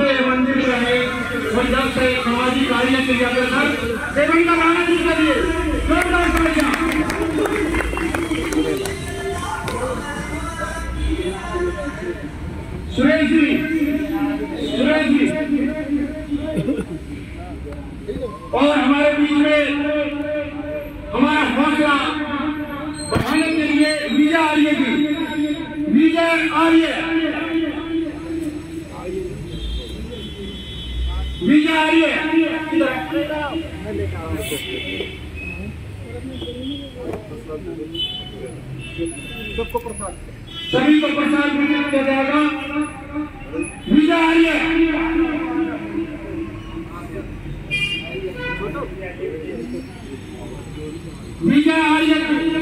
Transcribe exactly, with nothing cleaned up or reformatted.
पूरे मंदिर में है वो जब से सामाजिक कार्य के लिए सर सेवन का गाना जिस करिए जोरदार तालियां। सुरेश जी सुरेश जी और हमारे बीच में हमारा हौसला बढ़ाने के लिए विजय आर्य जी विजय आर्य विजय आर्य सबको प्रसाद सभी को प्रसाद वितरित किया जाएगा। विजय आर्य विजय आर्य